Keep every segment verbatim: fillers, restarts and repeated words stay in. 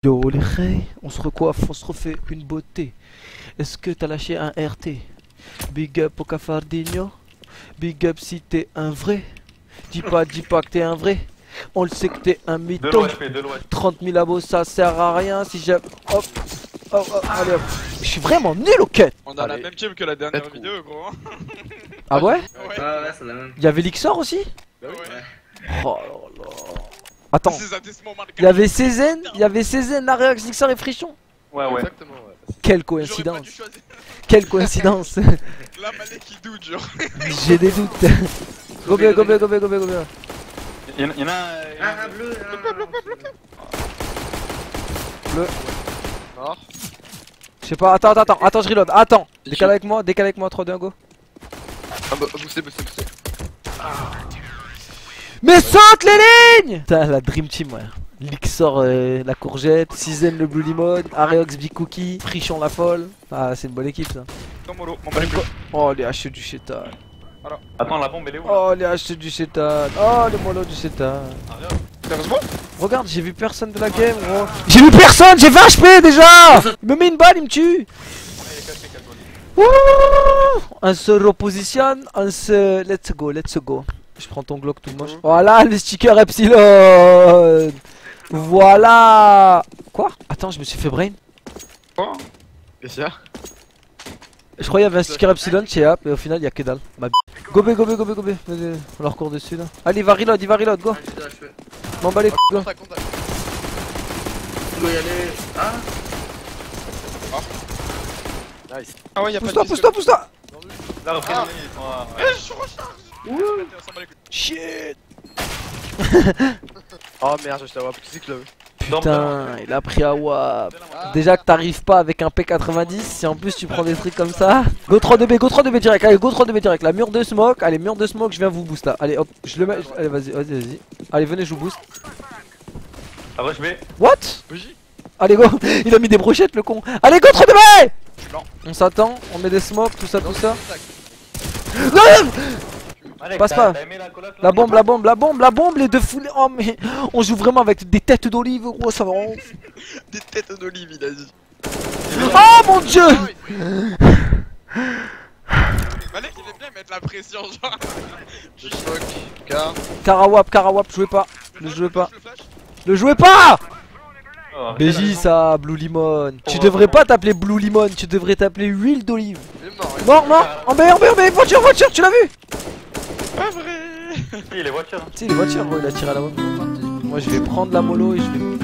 Yo les reys, on se recoiffe, on se refait une beauté. Est-ce que t'as lâché un R T? Big up au Cafardinho. Big up si t'es un vrai. Dis pas, dis pas que t'es un vrai. On le sait que t'es un mytho. trente mille abos ça sert à rien si j'ai... Hop, hop, hop, allez hop. Je suis vraiment nul au cut. On a allez. La même team que la dernière vidéo gros hein. Ah ouais? Ouais, ouais, ouais c'est la même. Y'avait l'Ixor aussi? Bah ouais. Oh là là. Attends, il y avait Cézanne, il y avait Cézanne, Areox, Lixor et Frichon. Ouais ouais. Exactement ouais. Quelle coïncidence. Quelle coïncidence. Là Malek qui doute genre. J'ai des doutes. Go B, go B, go B, go B, go B. Y'en a, y en a un... Ah, un bleu, bleu. Mort. Je sais pas, attends, attends, attends, attends, je reload, attends. Décale avec moi, décale avec moi, trois, deux, un, go. Ah bah, boostez, boostez, boostez. Mais saute les lignes! Putain, la Dream Team, ouais. Lixor, euh, la courgette, Cézanne le Blue Limon, Areox Big Cookie, Frichon la folle. Ah, c'est une bonne équipe ça. Oh, les H E du chétan. Voilà. Attends, la bombe elle est où là? Oh, les H E du chétan. Oh, les mollo du chétan. Sérieusement? Regarde, j'ai vu personne de la game, gros. J'ai vu personne, j'ai vingt H P déjà! Il me met une balle, il me tue! Wouh! On se repositionne, on se... Let's go, let's go. Je prends ton Glock tout moche. Voilà le sticker Epsilon. Voilà. Quoi? Attends, je me suis fait brain. Quoi? Qu'est-ce qu'il y a? Je croyais qu'il y avait un sticker Epsilon chez App, mais au final il y a que dalle. Ma b... Go B, go B, go B, go B. Vas-y, on leur court dessus là. Allez, il va reload, il va reload, go. M'en bats les couilles, go. Il doit y aller. Ah. Nice. Ah ouais, y'a pas de... Pousse-toi, pousse-toi, pousse-toi. Là, reprenez. Eh, je recharge. Shit. Oh merde, je t'avoue, qui c'est que là? Putain, il a pris à W A P. Déjà que t'arrives pas avec un P quatre-vingt-dix, si en plus tu prends des trucs comme ça. Go trois deux B, go trois deux B direct, allez, go trois deux B direct. La mur de smoke, allez, mur de smoke, je viens vous boost là. Allez, hop, je le mets. Allez, vas-y, vas-y, vas-y. Allez, venez, je vous boost. Ah ouais, je vais. What? Allez, go. Il a mis des brochettes, le con. Allez, go trois deux B. On s'attend, on met des smokes, tout ça, tout ça. Non! Passe pas. La bombe, la bombe, la bombe, la bombe, les deux foulées. Oh mais on joue vraiment avec des têtes d'olive, gros, ça va. Des têtes d'olive, il a dit. Oh mon dieu. Malek, il aime bien mettre la pression, genre. Je choque, car. Karawap, Karawap, jouez pas. Ne jouez pas. Ne jouez pas. B J ça, Blue Limon. Tu devrais pas t'appeler Blue Limon, tu devrais t'appeler huile d'olive. Mort, mort, en B, en B, en B, voiture, voiture, tu l'as vu? Pas vrai. Si, les voitures. Si, les voitures, gros, il a tiré à la bombe. Moi, je vais prendre la mollo et je vais.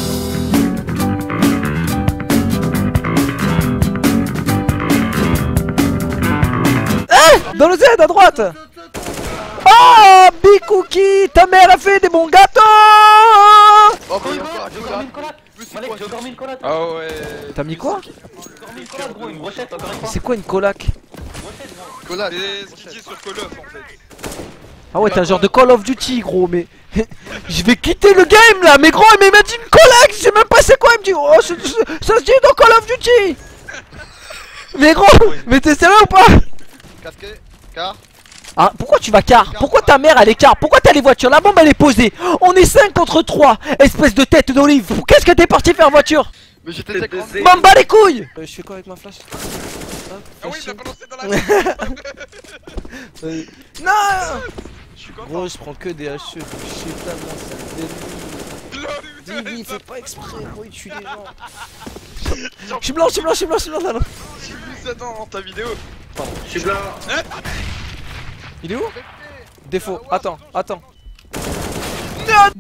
Eh! Dans le Z à droite! Oh! Big Cookie! Ta mère a fait des bons gâteaux! Oh, mais encore, j'ai encore mis une collate. Ah ouais. T'as mis quoi? Une brochette, encore une fois. C'est quoi une colac? Collate. C'est ce qu'il dit sur Call of en fait. Ah ouais, t'es un genre de Call of Duty, gros, mais. Je vais quitter le game là, mais gros, mais il m'a dit une colac! Je sais même pas c'est quoi, il me dit, oh, ça se dit dans Call of Duty! Mais gros, mais t'es sérieux ou pas? Casqué, car. Ah, pourquoi tu vas car? Pourquoi ta mère elle est car? Pourquoi t'as les voitures? La bombe elle est posée. On est cinq contre trois. Espèce de tête d'olive. Qu'est-ce que t'es parti faire voiture? Mais j'étais tech. M'en bats les couilles. euh, Je fais quoi avec ma flash? Ah oui, il a balancé dans la euh, Non. Gros, je prends que des H E. Je sais tellement ça. Divi, il fait pas exprès. Gros, il tue les gens. Je suis blanc, je suis blanc, je suis blanc, je suis blanc là. J'ai vu ça dans ta vidéo. Pardon, je suis blanc. Il est où? Défaut, attends, attends. Non.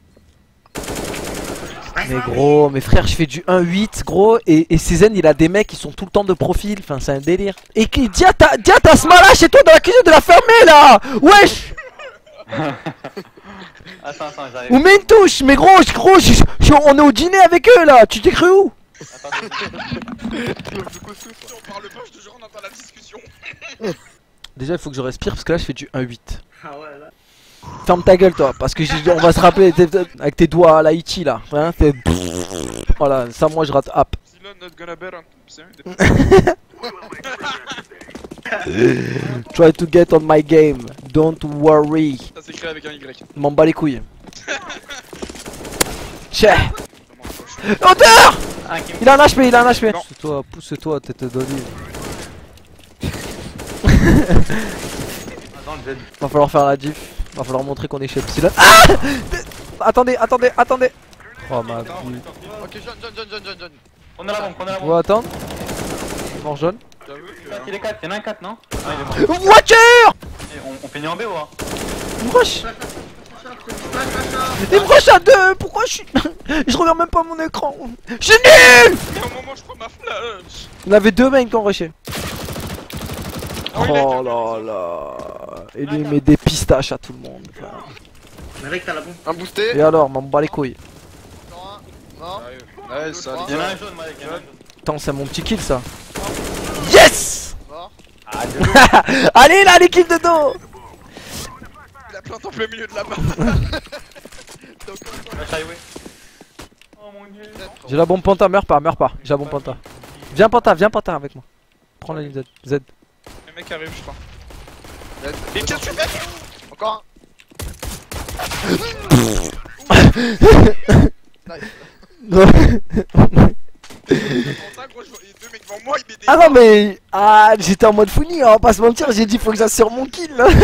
Mais gros, mes frères, je fais du un huit gros et, et Cézanne il a des mecs qui sont tout le temps de profil, enfin c'est un délire. Et qui dit à ta, dis à ta smala chez toi dans la cuisine de la fermer là. Wesh. Attends, attends, j'arrive. Ou mets une touche, mais gros, gros, je, je, on est au dîner avec eux là, tu t'es cru où? Attends, si on parle pas, je te jure on entend la discussion. Déjà il faut que je respire parce que là je fais du un huit. Ah ouais là. Ferme ta gueule toi, parce que on va se rappeler avec tes doigts à la Ichi là, hein, t'es... Voilà, ça moi je rate app. Try to get on my game, don't worry. Ça s'écrit avec un Y. M'en bats les couilles. Tchè. Hauteur. Un qui me... Il a un H P, il a un H P. Non. Pousse-toi, pousse-toi, tête d'olive. Attends, le Z. Va falloir faire la diff. Va falloir montrer qu'on est chez Epsilon. Ah. Attendez, attendez, attendez. Oh ma vie. Ok, jaune, jaune, jaune, jaune, jaune, jaune. On a la bombe, on a la On bombe. va attendre. Mort jaune. J'avoue que. quatre, il est quatre, il y en a un quatre, non? Ah, il est mort. Voiture. Et on, on finit en B ou hein? Il me rush. Il me rush à deux. Pourquoi je suis... Je regarde même pas mon écran. Je suis nul. Et au moment où je prends ma flash. Il y en avait deux mains qui ont rushé. Oh, il a Oh été- là là. Et lui il met des pistaches à tout le monde. Enfin. Malek, t'as la bombe. Un boosté. Et alors, m'en bats les couilles. Mort. Ouais, ça. Il y en a un jaune, Malek, il y en a un jaune. Attends, c'est mon petit kill ça. Yes. Ah, désolé. Allez là, l'équipe de dos. Il a planté en plein milieu de la map. Lâche highway. Oh mon dieu. J'ai la bombe Panta, meurs pas, meurs pas. J'ai la bombe Panta. Viens Panta, viens Panta avec moi. Prends la ligne Z. Z. Le mec arrive, je crois. Et qu'est-ce que tu fais? Encore Non. un. Gros, je vois les deux mecs devant moi, ils mettent des. Ah non mais... Ah, j'étais en mode founi, on va pas se mentir, j'ai dit faut que j'assure mon kill là.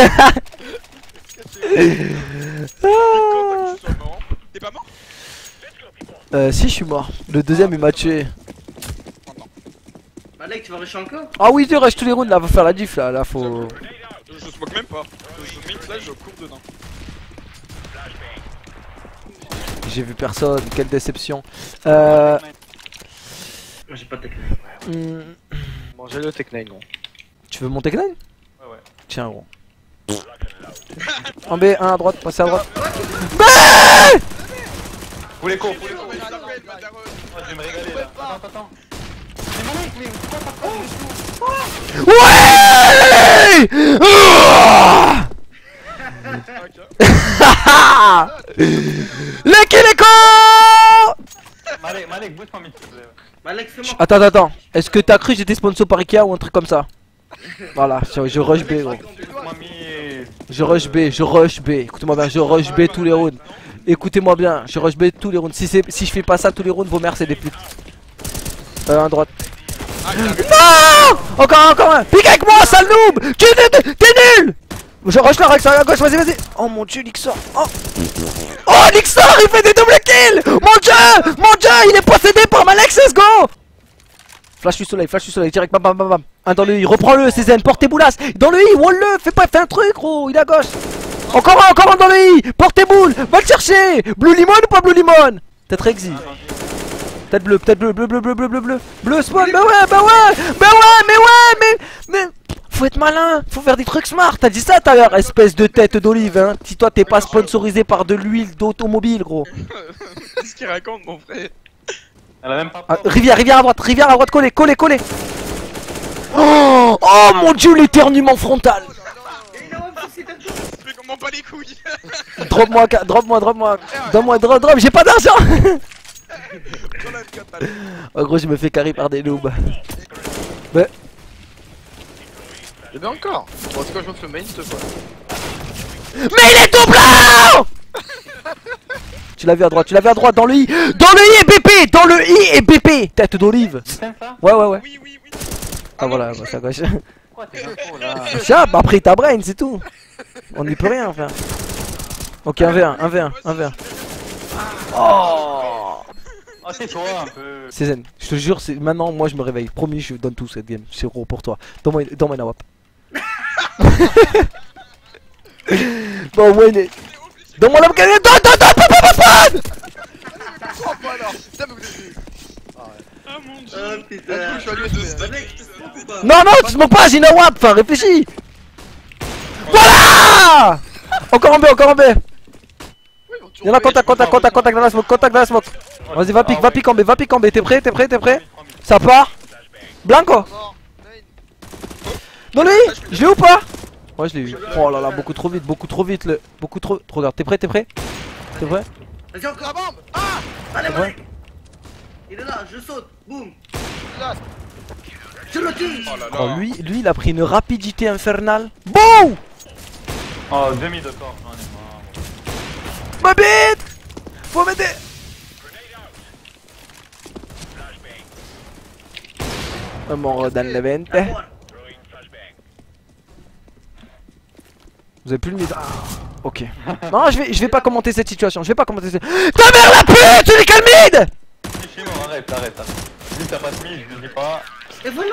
Ah. T'es pas mort? Euh, si je suis mort. Le deuxième il m'a tué. Malek, tu vas rusher encore? Ah oui, tu rush tous les rounds là, va faire la diff là, là faut... Je smoke même pas. Je mets une flash, je cours dedans. J'ai vu personne, quelle déception. Euh... Moi j'ai pas de technique. hmm, Mangez le Tech nine, gros. Tu veux monter Tech nine? Ouais, ouais. Tiens gros. En B, un à droite, passez à droite. Vous les cours, vous les cours. Mais je l'appelle, bâtard. Oh, je vais me régaler là. Attends, attends, attends. Mais Malek, mais pourquoi t'as pas de Ouais. Ah. Ok. Le kill est con. Malek, Malek, bouge-moi, s'il te plaît. Malek, fais-moi. Attends, attends, attends. Est-ce que t'as cru que j'étais sponsor par Ikea ou un truc comme ça? Voilà, je, je rush B gros. Bouge-moi, mi. Je rush B, je rush B. Écoutez-moi bien, je rush B tous les rounds. Écoutez-moi bien, je rush B tous les rounds. Si, c'est- si je fais pas ça tous les rounds, vos mères c'est des putes. Euh, à droite. Ah, il arrive. Non. Encore, encore un. Pique avec moi, sale noob. Tu t'es t'es nul. Je rush la Rex à gauche, vas-y, vas-y. Oh mon dieu, Lixor. Oh, oh Lixor, il fait des double kills. Mon dieu, mon dieu, il est possédé par Malek, let's go. Flash du soleil, flash du soleil, direct, bam bam bam bam. Un dans le i, reprends-le, C Z N, porte tes boulasses. Dans le i, wall-le, fais pas, fais un truc, gros, il est à gauche. Encore un, encore un dans le i, porte tes boules, va le chercher. Blue limon ou pas blue limon? Peut-être exi. Peut-être bleu, peut-être bleu, bleu, bleu, bleu, bleu, bleu, bleu. Bleu spawn, bah ouais, bah ouais, bah ouais, mais ouais, mais, mais. Faut être malin, faut faire des trucs smart. T'as dit ça tout à l'heure, espèce de tête d'olive, hein. Si toi t'es pas sponsorisé par de l'huile d'automobile, gros. Qu'est-ce qu'il raconte, mon frère? Elle a même pas Ah, peur. rivière, rivière à droite, rivière à droite, collé, collé, collé. Oh, oh mon dieu, l'éternuement frontal. Je fais comment pas les couilles? Drop-moi, ca- drop-moi, drop-moi. Donne-moi, drop, drop, j'ai pas d'argent. Dans la quatre, allez. Oh gros, je me fais carry par des noobs. Mais, Et bien encore. Bon, en tout cas, je m'offre le main, te vois. mais il est tout blanc. Tu l'as vu à droite, tu l'as vu à droite, dans le i. Dans le i et B P, dans le i et B P. Tête d'olive. C'est ça? Ouais, ouais, ouais. Oui, oui, oui. Ah voilà, bah, ça gauche. Pourquoi t'es info là? Tiens, bah après ta brain, c'est tout. On n'y peut rien faire. Ok, un v un, un v un, un v un. Oh. Oh, c'est toi un peu. C'est zen, je te jure, c'est maintenant moi je me réveille. Promis, je donne tout cette game. C'est gros pour toi. Donne-moi donne-moi une awap. Bon, ouais, mais- donne-moi la donne, donne, donne, donne, donne, donne, donne. Oh, pas alors. Putain, mais vous êtes. Ah mon dieu. Oh Du putain. coup, je suis allé de. Malek, tu te smoke ou pas? Non, non, tu smoke pas, j'ai une awap. Enfin, réfléchis. Voilà. Encore en B, encore en B. Y'en a contact, contact, contact, contact dans la smoke, contact dans la smoke. Vas-y, va pique, va pique en B, va pique en B. T'es prêt, t'es prêt, t'es prêt? Ça part. Blanco. Dans le i, je l'ai ou pas? Ouais, je l'ai eu. Oh là là, beaucoup trop vite, beaucoup trop vite. Le... Beaucoup trop. Regarde, t'es prêt, t'es prêt? T'es prêt? Vas-y encore. La bombe. Ah. Allez, Ouais. Malek. Il est là, je saute. Boum. Je le tue. Oh là là. Oh, lui, lui, il a pris une rapidité infernale. Boum! Oh, demi de corps, j'en ai marre. Ma bite! Faut m'aider! Mort dans le vente. Vous avez plus le mid. Ok. Non, je vais, je vais pas commenter cette situation. Je vais pas commenter cette. Ta mère la pute, tu dis quel mid? Si, non, arrête, arrête. Lui, t'as pas de mille, je dis pas. Et voilà.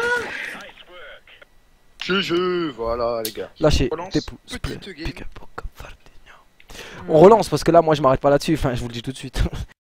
Je, je, voilà les gars. Lâchez Relance. tes pouces. Petite bleus. game. Pick up, Fardinho. On relance parce que là, moi, je m'arrête pas là-dessus. Enfin, je vous le dis tout de suite.